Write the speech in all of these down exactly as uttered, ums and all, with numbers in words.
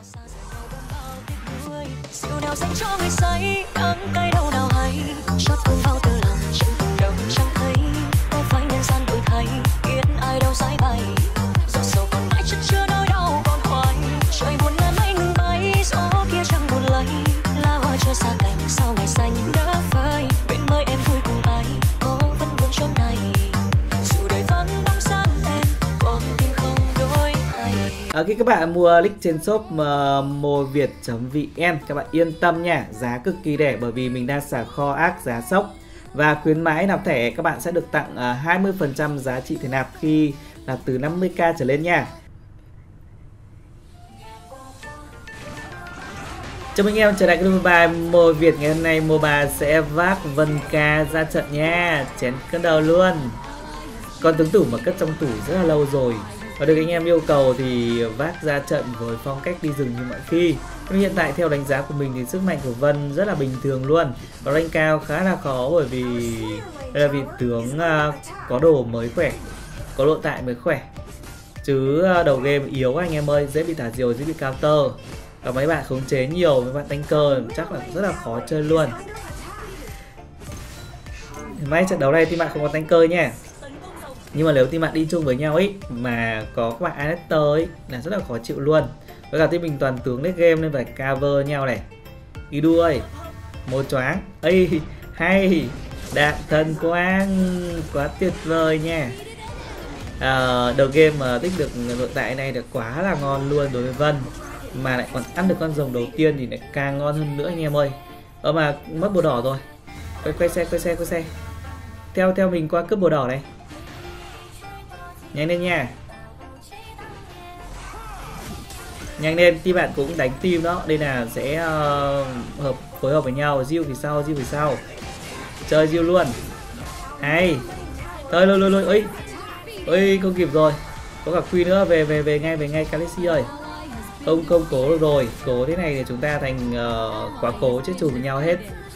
À, khi các bạn mua nick trên shop uh, moviet chấm vn, các bạn yên tâm nha, giá cực kỳ rẻ bởi vì mình đang xả kho ác giá sốc. Và khuyến mãi nạp thẻ các bạn sẽ được tặng uh, hai mươi phần trăm giá trị thẻ nạp khi nạp từ năm mươi k trở lên nha. Chào mừng anh em trở lại kênh mobile moviet. Ngày hôm nay Moba sẽ vác Vân Ca ra trận nha, chén cân đầu luôn. Con tướng tủ mà cất trong tủ rất là lâu rồi và được anh em yêu cầu thì vác ra trận với phong cách đi rừng như mọi khi. Nhưng hiện tại theo đánh giá của mình thì sức mạnh của Vân rất là bình thường luôn, và rank cao khá là khó bởi vì đây là vị tướng uh, có đồ mới khỏe, có lộ tại mới khỏe, chứ uh, đầu game yếu anh em ơi, dễ bị thả diều, dễ bị counter. Và mấy bạn khống chế nhiều, mấy bạn tanker chắc là rất là khó chơi luôn. May trận đấu này team bạn không có tanker nha. Nhưng mà nếu team bạn đi chung với nhau ấy mà có các bạn Alector ấy là rất là khó chịu luôn. Với cả team mình toàn tướng late game nên phải cover nhau này. Idu ơi, một choáng. Ây, hay, đạn thần quang, quá tuyệt vời nha. À, đầu game mà tích được nội tại này được quá là ngon luôn đối với Vân. Mà lại còn ăn được con rồng đầu tiên thì lại càng ngon hơn nữa anh em ơi. Ơ mà mất bùa đỏ rồi. Quay, quay xe, quay xe, quay xe. Theo theo mình qua cướp bùa đỏ này. Nhanh lên nha. Nhanh lên, team bạn cũng đánh team đó. Đây là sẽ uh, hợp phối hợp với nhau. Diêu phía sau, Diêu phía sau. Chơi Diêu luôn. Hay. Thôi lôi lôi lôi. Ơi. Ơi không kịp rồi. Có cả Quy nữa, về về về ngay về ngay Kalexi ơi. Không không cố được rồi. Cố thế này thì chúng ta thành uh, quá cố chết chùm với nhau hết.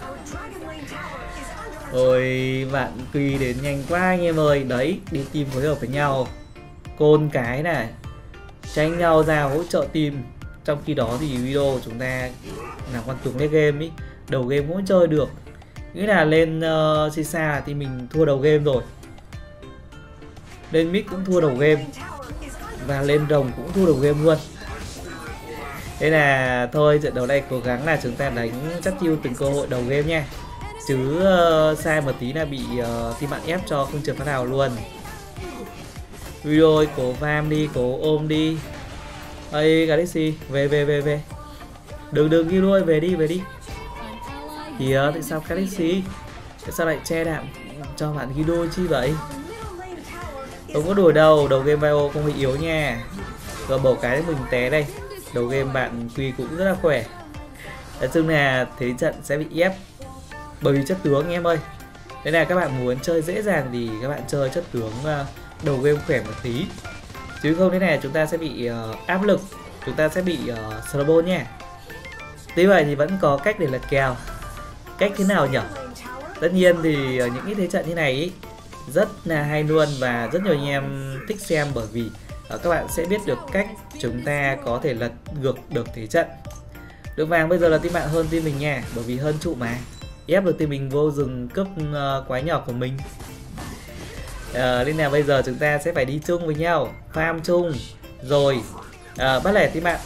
Ôi bạn Quy đến nhanh quá anh em ơi. Đấy, đi team phối hợp với nhau. Côn cái này, tranh nhau ra hỗ trợ team. Trong khi đó thì video chúng ta là con tướng lên game ý, đầu game cũng chơi được. Nghĩa là lên uh, Sisa thì mình thua đầu game rồi, lên mid cũng thua đầu game, và lên rồng cũng thua đầu game luôn. Thế là thôi, trận đấu này cố gắng là chúng ta đánh chắc chiêu từng cơ hội đầu game nha. Chứ uh, sai một tí là bị uh, team bạn ép cho không trượt phát nào luôn. Video ơi, cố farm đi, cố ôm đi. Ây, Galaxy, về về về về. Đừng đừng ghi đuôi, về đi, về đi. Kìa, tại sao Galaxy? Tại sao lại che đạn cho bạn ghi đôi chi vậy? Không có đùa đâu, đầu game bio không bị yếu nha. Rồi bầu cái mình té đây. Đầu game bạn Quy cũng rất là khỏe. Nói chung là thế trận sẽ bị ép bởi vì chất tướng anh em ơi. Thế là các bạn muốn chơi dễ dàng thì các bạn chơi chất tướng đầu game khỏe một tí. Chứ không thế này chúng ta sẽ bị uh, áp lực, chúng ta sẽ bị uh, slowball nha. Tuy vậy thì vẫn có cách để lật kèo. Cách thế nào nhỉ? Tất nhiên thì uh, những cái thế trận như này ý, rất là hay luôn và rất nhiều anh em thích xem, bởi vì uh, các bạn sẽ biết được cách chúng ta có thể lật ngược được thế trận. Lượng vàng bây giờ là team bạn hơn team mình nha, bởi vì hơn trụ mà. Ép được team mình vô rừng cướp uh, quái nhỏ của mình. À, nên là bây giờ chúng ta sẽ phải đi chung với nhau, farm chung rồi à, bắt lẻ team bạn.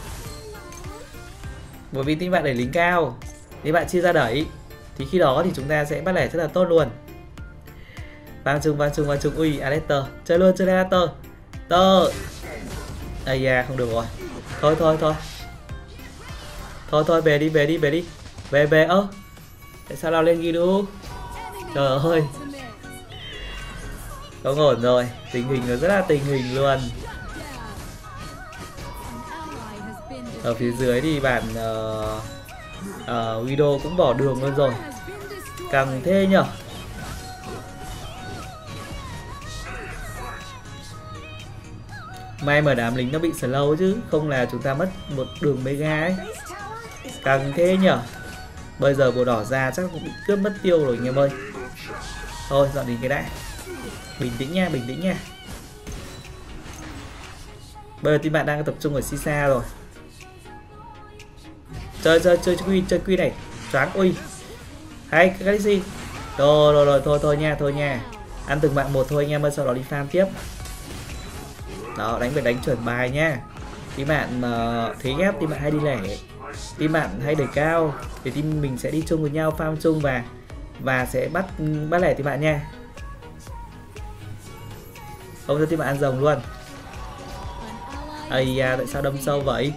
Bởi vì team bạn đẩy lính cao, team bạn chia ra đẩy thì khi đó thì chúng ta sẽ bắt lẻ rất là tốt luôn. Farm chung, farm chung, farm chung. Ui, Alector, chơi luôn, chơi Alector. Tơ. Ây da, không được rồi. Thôi thôi thôi. Thôi thôi, về đi, về đi, về đi. Về về ơ. Tại sao lao lên ghi đu? Trời ơi. Không ổn rồi, tình hình nó rất là tình hình luôn. Ở phía dưới thì bạn uh, uh, video cũng bỏ đường luôn rồi. Càng thế nhở. May mà đám lính nó bị slow chứ không là chúng ta mất một đường mega ấy. Càng thế nhở. Bây giờ bùa đỏ ra chắc cũng bị cướp mất tiêu rồi anh em ơi. Thôi dọn đi cái đã. Bình tĩnh nha, bình tĩnh nha. Bây giờ team bạn đang tập trung ở Sisa rồi. Chơi chơi chơi quy chơi quy này. Choáng ui. Hay Galaxy. Rồi rồi rồi thôi thôi nha, thôi nha. Ăn từng bạn một thôi anh em ơi, sau đó đi farm tiếp. Đó, đánh phải đánh chuẩn bài nha. Team bạn mà thế ghép team bạn hay đi lẻ, team bạn hay đẩy cao thì team mình sẽ đi chung với nhau, farm chung và và sẽ bắt bắt lẻ team bạn nha. Không cho team bạn ăn rồng luôn. Ây da, tại sao đâm sâu vậy?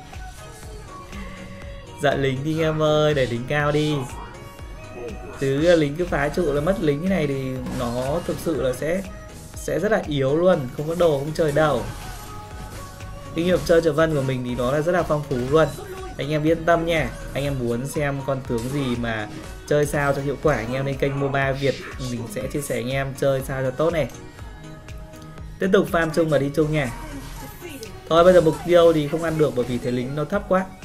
Dạ lính đi em ơi, để lính cao đi. Chứ lính cứ phá trụ là mất lính như này thì nó thực sự là sẽ sẽ rất là yếu luôn, không có đồ không chơi đâu. Kinh nghiệm chơi cho Vân của mình thì nó là rất là phong phú luôn. Anh em yên tâm nha. Anh em muốn xem con tướng gì mà chơi sao cho hiệu quả, anh em lên kênh MOBA Việt, mình sẽ chia sẻ anh em chơi sao cho tốt này. Tiếp tục farm chung và đi chung nha. Thôi bây giờ mục tiêu thì không ăn được bởi vì thế lính nó thấp quá.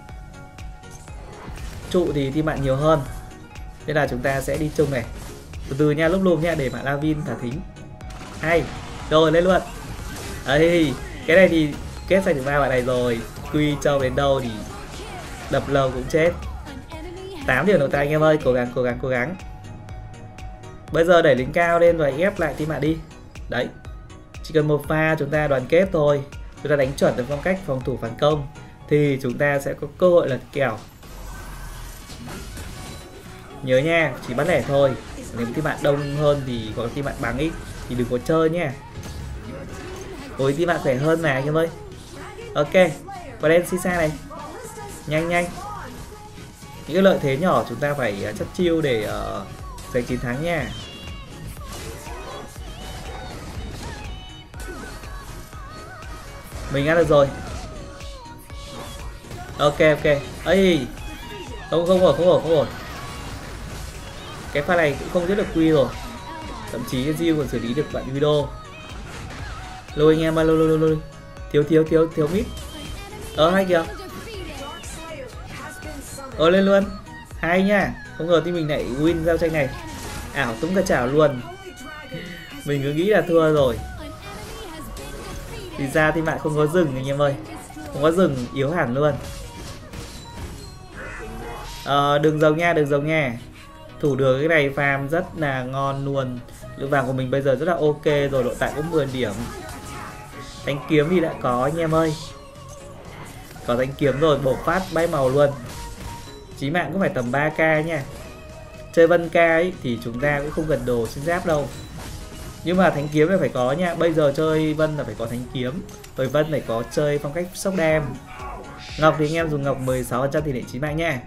Trụ thì team bạn nhiều hơn, thế là chúng ta sẽ đi chung này. Từ từ nha, lúc lùm nha, để bạn Lavin thả thính. Hay. Rồi lên luôn. Ấy, cái này thì kết thành được ba bạn này rồi. Quy trâu đến đâu thì đập lâu cũng chết. Tám điểm đầu tay anh em ơi, cố gắng cố gắng cố gắng. Bây giờ đẩy lính cao lên và ép lại team bạn đi. Đấy. Chỉ cần một pha chúng ta đoàn kết thôi, chúng ta đánh chuẩn được phong cách phòng thủ phản công thì chúng ta sẽ có cơ hội lật kèo. Nhớ nha, chỉ bắt lẻ thôi. Nếu team bạn đông hơn thì có team bạn bằng ít thì đừng có chơi nha. Ôi team bạn khỏe hơn mà anh em ơi. Ok, và lên Sisa này. Nhanh nhanh. Những cái lợi thế nhỏ chúng ta phải chất chiêu để uh, giành chiến thắng nha. Mình ăn được rồi. Ok ok. Ấy. Không không ổn không ổn không ổn. Cái pha này cũng không giết được Quy rồi. Thậm chí cái Diêu còn xử lý được bạn video. Lôi anh em ơi, lôi lôi lôi. Thiếu thiếu thiếu thiếu mít. Ờ hay kìa. Ờ lên luôn. Hay nha. Không ngờ team mình lại win giao tranh này. Ảo tung cả chảo luôn. Mình cứ nghĩ là thua rồi. Thì ra thì bạn không có rừng anh em ơi. Không có rừng, yếu hẳn luôn. Ờ đừng rồng nha, đừng rồng nha. Thủ được cái này farm rất là ngon luôn. Lượng vàng của mình bây giờ rất là ok rồi, độ tải cũng mười điểm. Thanh kiếm thì đã có anh em ơi. Có thanh kiếm rồi, bổ phát bay màu luôn. Chí mạng cũng phải tầm ba k nha. Chơi Vân K ấy thì chúng ta cũng không cần đồ xuyên giáp đâu. Nhưng mà thanh kiếm là phải có nha. Bây giờ chơi Vân là phải có thanh kiếm. Rồi Vân phải có chơi phong cách sốc đam. Ngọc thì anh em dùng ngọc mười sáu phần trăm tỷ lệ chí mạng nha.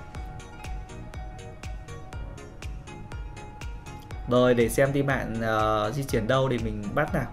Rồi để xem team bạn uh, di chuyển đâu để mình bắt nào.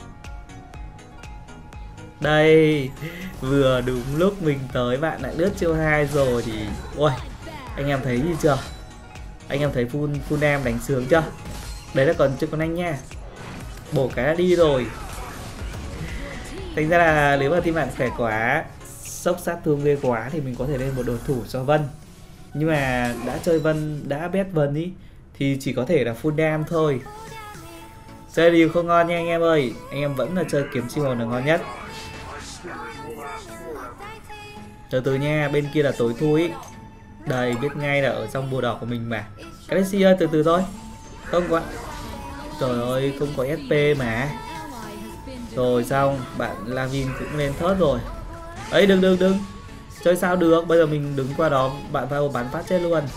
Đây, vừa đúng lúc mình tới bạn lại lướt chiêu hai rồi thì ôi, anh em thấy gì chưa? Anh em thấy full full em đánh sướng chưa? Đấy là còn chưa còn anh nha. Bổ cái đã đi rồi. Thành ra là nếu mà team bạn khỏe quá, sốc sát thương ghê quá thì mình có thể lên một đồ thủ cho Vân. Nhưng mà đã chơi Vân, đã bet Vân ý thì chỉ có thể là full dam thôi. Chơi điều không ngon nha anh em ơi. Anh em vẫn là chơi kiếm chi hồn là ngon nhất. Từ từ nha, bên kia là tối thui. Đây, biết ngay là ở trong bùa đỏ của mình mà. Galaxy ơi, từ từ thôi. Không quá. Trời ơi, không có ét pê mà. Rồi xong, bạn Lavin cũng lên thớt rồi. Ấy, đừng đừng đừng. Chơi sao được, bây giờ mình đứng qua đó, bạn vào bắn phát chết luôn.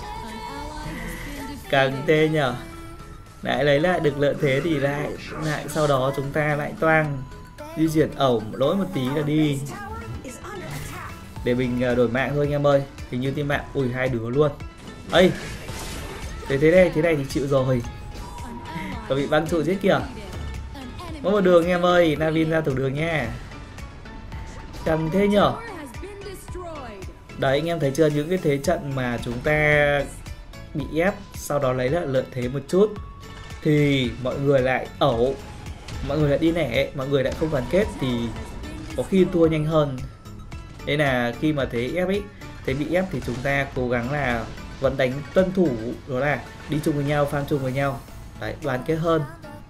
Càng tê nhở. Lại lấy lại được lợi thế thì lại lại sau đó chúng ta lại toang di chuyển ẩu lỗi một tí là đi. Để mình đổi mạng thôi anh em ơi. Hình như team bạn ui hai đứa luôn. Ây, thế thế này thế này thì chịu rồi. Có bị băng trụ chết kìa. Có một đường anh em ơi. Navin ra thủ đường nha. Càng thế nhở. Đấy anh em thấy chưa, những cái thế trận mà chúng ta bị ép sau đó lấy lại lợi thế một chút thì mọi người lại ẩu, mọi người lại đi nẻ, mọi người lại không đoàn kết thì có khi thua nhanh hơn. Đây là khi mà thế ép ấy, thế bị ép thì chúng ta cố gắng là vẫn đánh tuân thủ, đó là đi chung với nhau, farm chung với nhau. Đấy, đoàn kết hơn.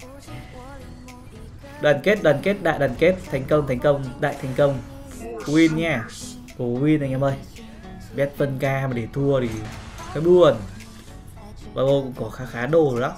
Đoàn kết, đoàn kết, đại đoàn kết, thành công, thành công, đại thành công. Win nha. Cố win anh em ơi. Bet Vân Ca mà để thua thì hơi buồn. Và cũng có khá khá đồ rồi đó.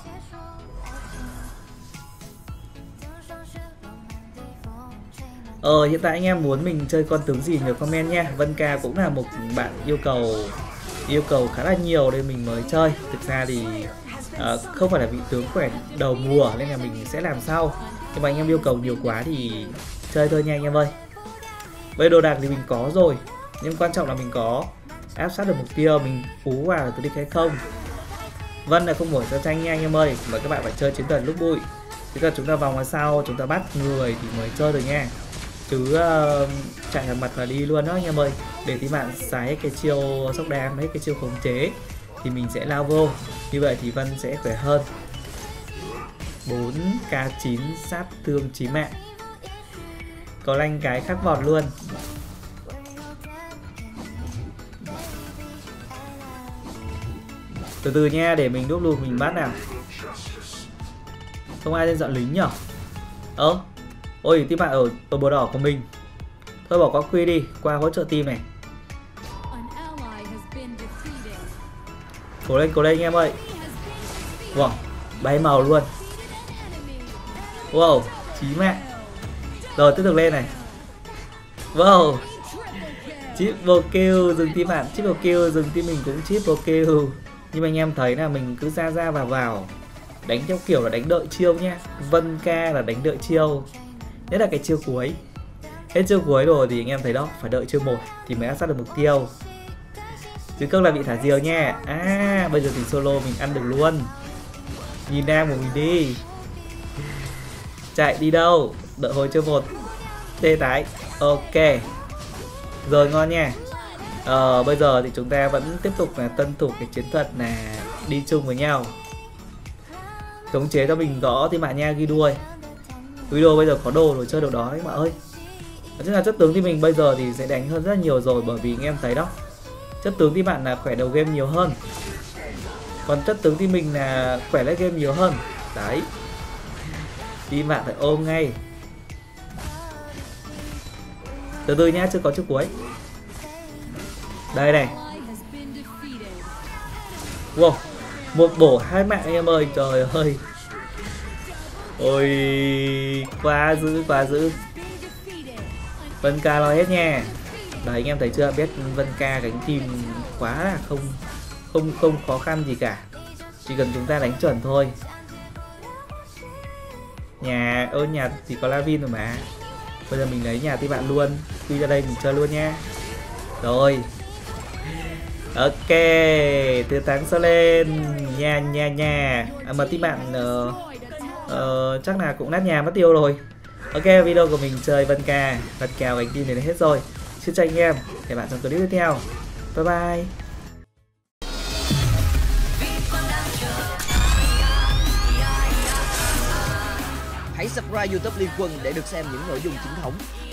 Ờ hiện tại anh em muốn mình chơi con tướng gì nhớ comment nha. Vân Ca cũng là một bạn yêu cầu yêu cầu khá là nhiều nên mình mới chơi. Thực ra thì uh, không phải là vị tướng khỏe đầu mùa nên là mình sẽ làm sau. Nhưng mà anh em yêu cầu nhiều quá thì chơi thôi nha anh em ơi. Với đồ đạc thì mình có rồi, nhưng quan trọng là mình có áp sát được mục tiêu, mình phú vào là tôi đi hay không. Vân là không mở ra tranh nha anh em ơi, mà các bạn phải chơi chiến thuật lúc bụi. Tức là chúng ta vòng vào sau, chúng ta bắt người thì mới chơi được nha. Chứ uh, chạy thẳng mặt và đi luôn đó anh em ơi. Để tí bạn xài cái chiêu sốc đam, hết cái chiêu khống chế thì mình sẽ lao vô. Như vậy thì Vân sẽ khỏe hơn. Bốn K chín sát thương chín mạng. Có lanh cái khắc vọt luôn. Từ từ nha, để mình đúc lùi mình bắt nào. Không ai lên dọn lính nhở? Ơ, ôi team bạn ở ở bờ đỏ của mình. Thôi bỏ qua quy đi, qua hỗ trợ team này. Cố lên, cố lên anh em ơi. Wow, bay màu luôn. Wow, chí mạng. Rồi tiếp tục lên này. Wow, triple kill, dừng team bạn, triple kill, dừng team mình cũng triple kill. Nhưng mà anh em thấy là mình cứ ra ra vào vào, đánh theo kiểu là đánh đợi chiêu nha. Vân Ca là đánh đợi chiêu, nhất là cái chiêu cuối. Hết chiêu cuối rồi thì anh em thấy đó, phải đợi chiêu một thì mới áp sát được mục tiêu. Chứ không là bị thả diều nha. À bây giờ thì solo mình ăn được luôn. Nhìn nam của mình đi. Chạy đi đâu, đợi hồi chiêu một. Tê tái. Ok. Rồi ngon nha. Ờ, bây giờ thì chúng ta vẫn tiếp tục là tân thủ cái chiến thuật là đi chung với nhau. Khống chế cho mình rõ thì bạn nha, ghi đuôi. Video bây giờ có đồ rồi chơi được đó đấy bạn ơi. Nói chung là chất tướng thì mình bây giờ thì sẽ đánh hơn rất nhiều rồi, bởi vì anh em thấy đó, chất tướng thì bạn là khỏe đầu game nhiều hơn, còn chất tướng thì mình là khỏe lên game nhiều hơn. Đấy, thì bạn phải ôm ngay. Từ từ nhá, chưa có chiếc cuối. Đây này. Wow, một bổ hai mạng anh em ơi, trời ơi. Ôi, quá dữ, quá dữ. Vân Ca lo hết nha. Đấy anh em thấy chưa, biết Vân Ca gánh team quá là không không không khó khăn gì cả, chỉ cần chúng ta đánh chuẩn thôi. Nhà ơ nhà thì có Lavin rồi mà. Bây giờ mình lấy nhà tí bạn luôn, quy ra đây mình chơi luôn nha. Rồi. Ok, từ tháng sau lên nhà nhà nhà. À, mà tí bạn uh, uh, chắc là cũng nát nhà mất tiêu rồi. Ok, video của mình chơi Vân Ca, Vân Ca gánh team này là hết rồi. Xin chào anh em, hẹn bạn trong clip tiếp theo. Bye bye. Hãy subscribe YouTube Liên Quân để được xem những nội dung chính thống.